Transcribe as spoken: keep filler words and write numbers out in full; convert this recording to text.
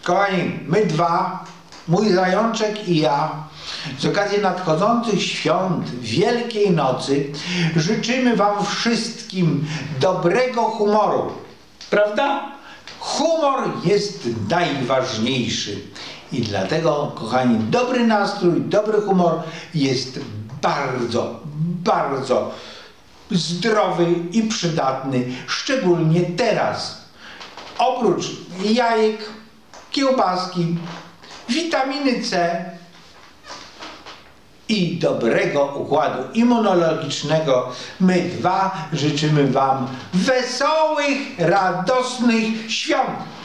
Kochani, my dwa, mój zajączek i ja, z okazji nadchodzących świąt Wielkiej Nocy życzymy wam wszystkim dobrego humoru. Prawda? Humor jest najważniejszy. I dlatego, kochani, dobry nastrój, dobry humor jest bardzo, bardzo zdrowy i przydatny, szczególnie teraz. Oprócz jajek, kiełbaski, witaminy C i dobrego układu immunologicznego, my dwa życzymy wam wesołych, radosnych świąt.